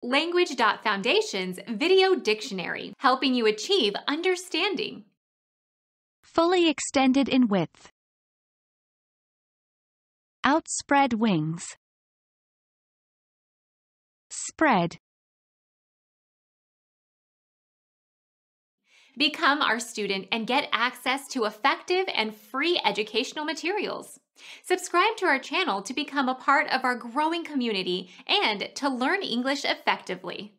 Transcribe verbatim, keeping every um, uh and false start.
Language.Foundation's Video Dictionary, helping you achieve understanding. Fully extended in width. Outspread wings. Spread. Become our student and get access to effective and free educational materials. Subscribe to our channel to become a part of our growing community and to learn English effectively.